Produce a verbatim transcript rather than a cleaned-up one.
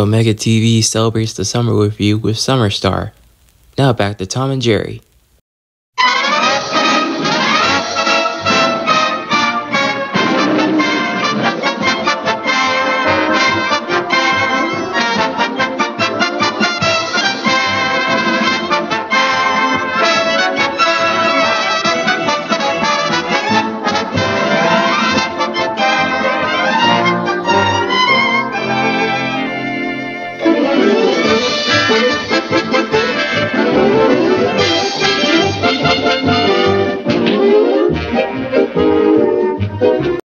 Omega T V celebrates the summer with you with Summer Star. Now back to Tom and Jerry.